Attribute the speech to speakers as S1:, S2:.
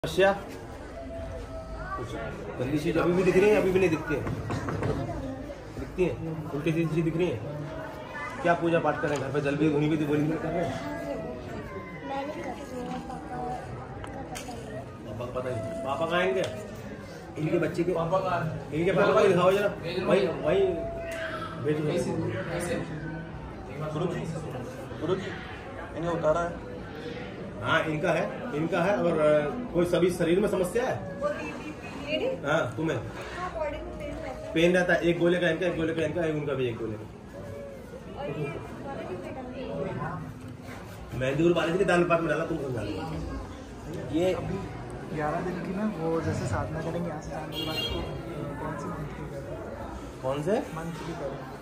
S1: समस्या गंदी चीज अभी भी दिख रही है, अभी भी नहीं दिखती है, दिखती है उल्टी सीधी चीज दिख रही है। क्या पूजा पाठ करें घर पे, जल भी धुनी भी बोली कर रहे हैं। पापा को पता नहीं, पापा कहाँ हैं? इनके बच्चे के पापा कहाँ? इनके पापा को दिखाओ जरा, वही वही भेजो।
S2: इन्हें उतारा है।
S1: हाँ इनका है। और कोई सभी शरीर में समस्या है? हाँ तुम्हें पेन रहता है, एक गोले का इनका, एक गोले का इनका, उनका भी एक गोले का। मेहंदी वाले के दाल पात में डाला, तुम समझा लो। ये
S2: 11 दिन की ना, वो जैसे साधना करेंगे यहाँ से जाने के बाद, कौन से मंथ की करें?
S1: कौन से
S2: मंथ की करें?